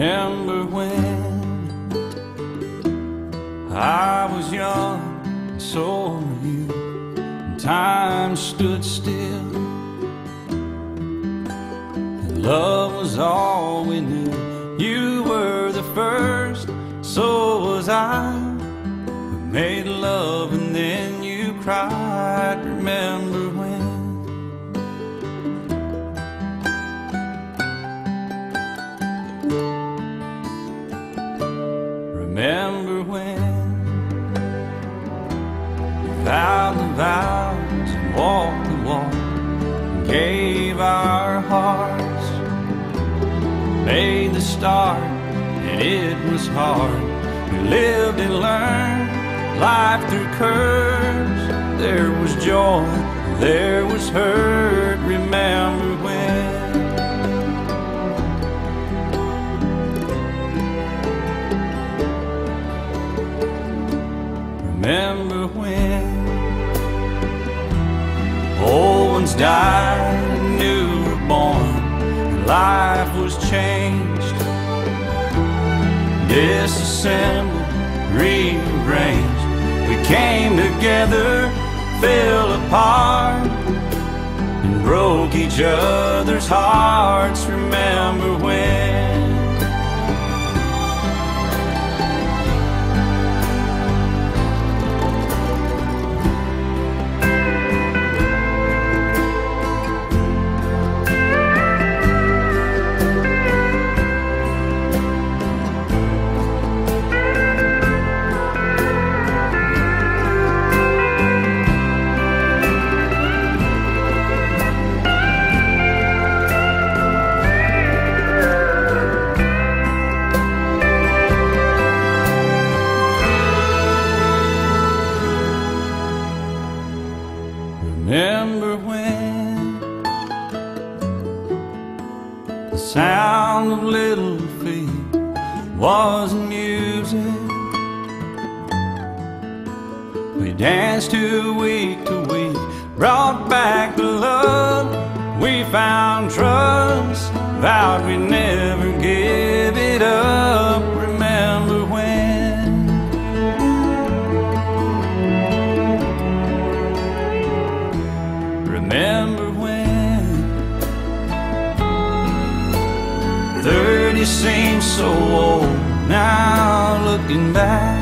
Remember when I was young, and so were you, and time stood still, and love was all we knew. You were the first, so was I, who made love and then you cried. Remember when? Remember when we vowed the vows and walked the walk and gave our hearts, made the start, and it was hard. We lived and learned life through curves. There was joy, there was hurt. Remember when? Remember when old ones died and new were born, and life was changed, disassembled, rearranged. We came together, fell apart, and broke each other's hearts. Remember when? Remember when the sound of little feet was music? We danced to week, brought back the love. We found trust, vowed we'd never give it up. Remember when? Remember when 30 seems so old now, looking back.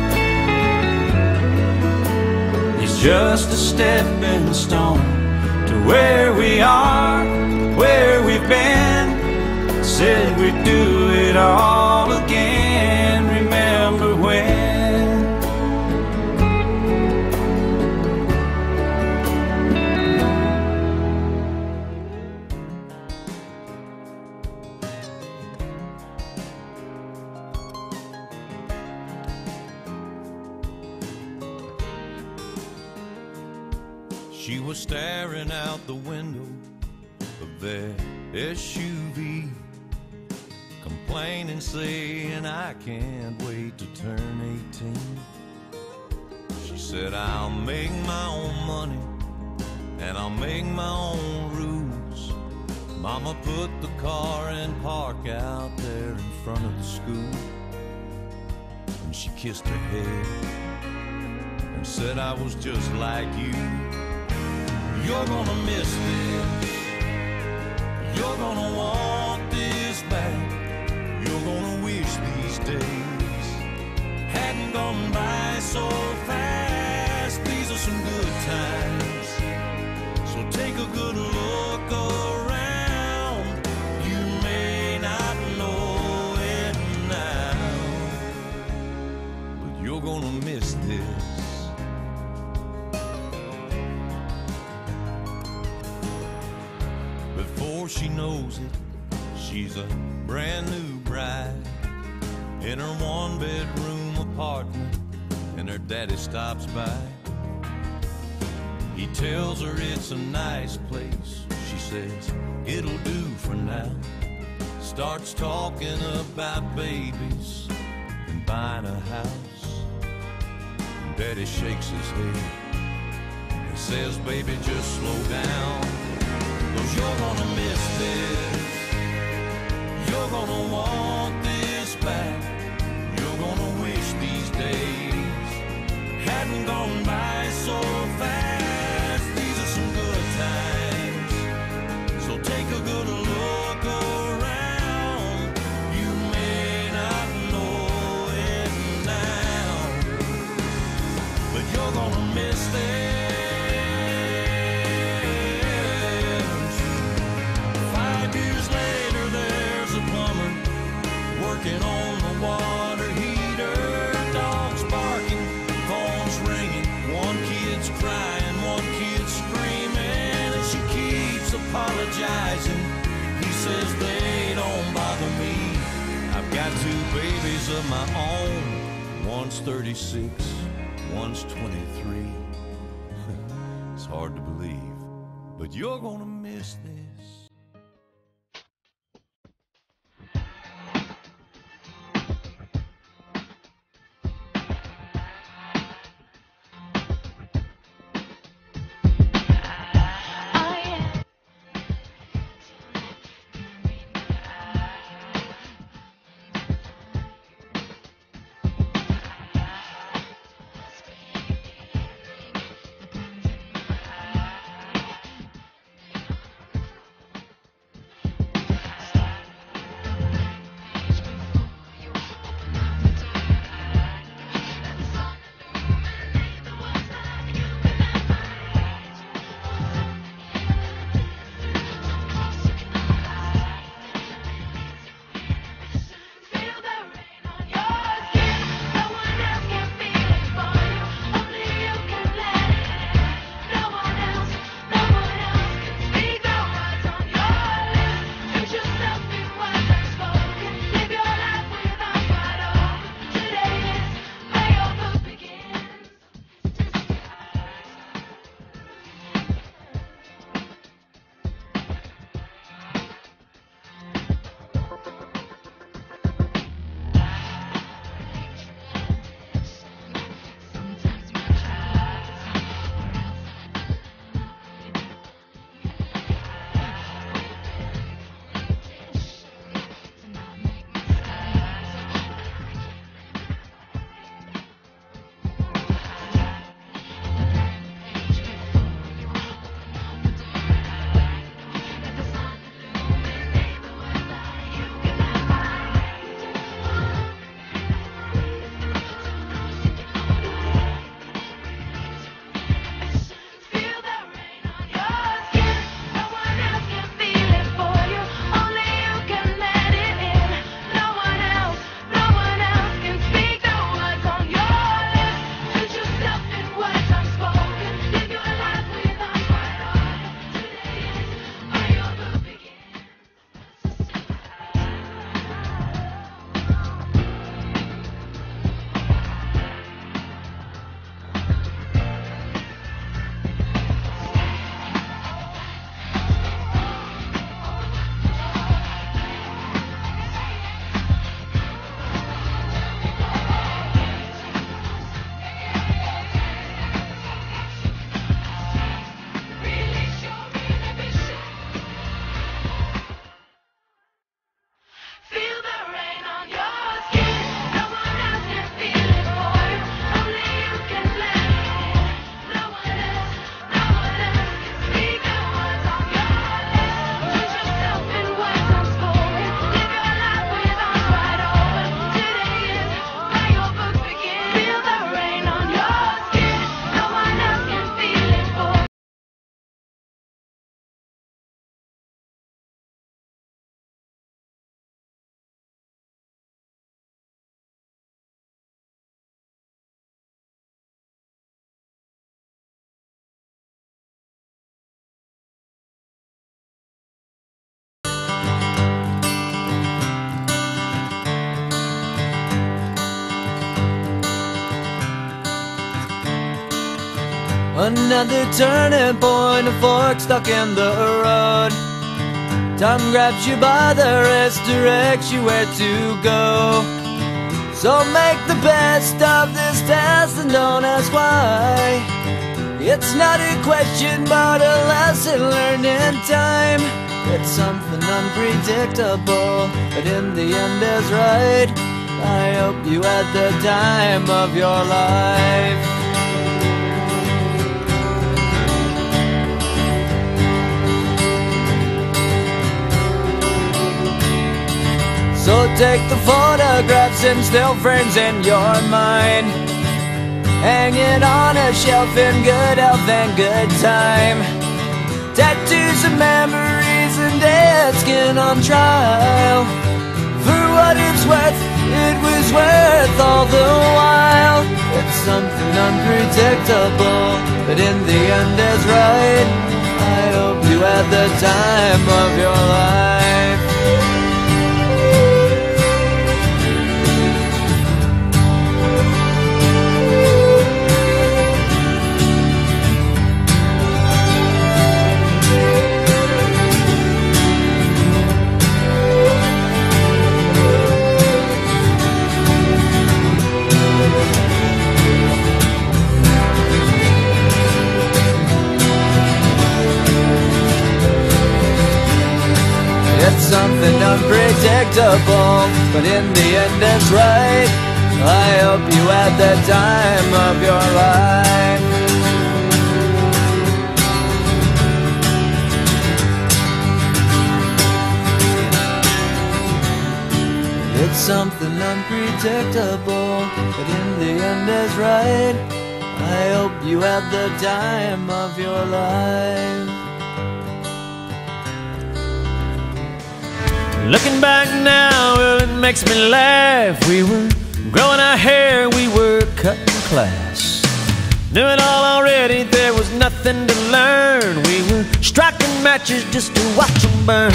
It's just a stepping stone to where we are, where we've been. Said we'd do it all again. Remember when? She was staring out the window of their SUV, complaining, saying, I can't wait to turn 18. She said, I'll make my own money and I'll make my own rules. Mama put the car in park out there in front of the school, and she kissed her head and said, I was just like you. You're gonna miss this, you're gonna want this back, you're gonna wish these days hadn't gone by so fast. These are some good times, so take a good look around. You may not know it now, but you're gonna miss this. Before she knows it, she's a brand new bride in her one-bedroom apartment, and her daddy stops by. He tells her it's a nice place. She says, it'll do for now. Starts talking about babies and buying a house. And Daddy shakes his head and says, baby, just slow down, 'cause you're gonna miss this, you're gonna want this this back. You're gonna wish these days hadn't gone by so fast. These are some good times, so take a good look around. You may not know it now, but you're gonna miss this. 5 years later, there's a plumber working on the water heater. Dogs barking, phones ringing, one kid's crying, one kid's screaming, and she keeps apologizing. He says they don't bother me. I've got 2 babies of my own. One's 36, one's 23. It's hard to believe, but you're gonna miss this. Another turning point, a fork stuck in the road. Time grabs you by the wrist, directs you where to go. So make the best of this test and don't ask why. It's not a question but a lesson learned in time. It's something unpredictable, but in the end is right. I hope you had the time of your life. So take the photographs and still frames in your mind, hang it on a shelf in good health and good time. Tattoos of memories and dead skin on trial. For what it's worth, it was worth all the while. It's something unpredictable, but in the end is right. I hope you had the time of your life. It's something unpredictable, but in the end it's right. I hope you had the time of your life. It's something unpredictable, but in the end is right. I hope you had the time of your life. Looking back now, well, it makes me laugh. We were growing our hair, we were cutting class. Knew it all already, there was nothing to learn. We were striking matches just to watch them burn.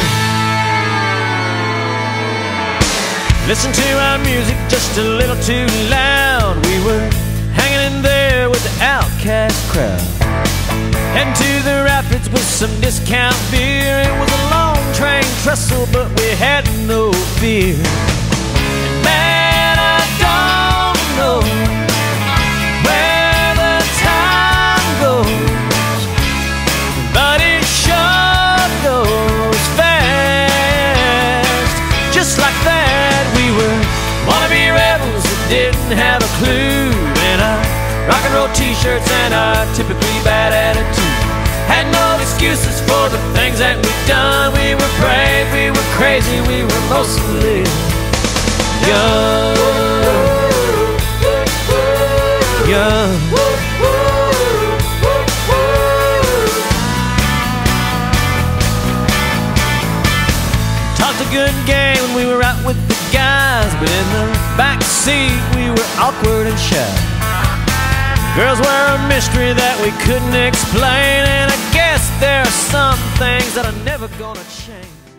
Listen to our music just a little too loud. We were hanging in there with the outcast crowd. Heading to the rapids with some discount beer. It was a long train trestle, but we had no fear. And man, I don't know where the time goes, but it sure goes fast. Just like that, we were wannabe rebels that didn't have a clue. And our rock and roll t-shirts and our typically bad attitude had no excuses for the things that we've done. We were brave, we were crazy, we were mostly young. Young. Talked a good game when we were out with the guys, but in the back seat we were awkward and shy. Girls were a mystery that we couldn't explain, and I guess there are some things that are never gonna change.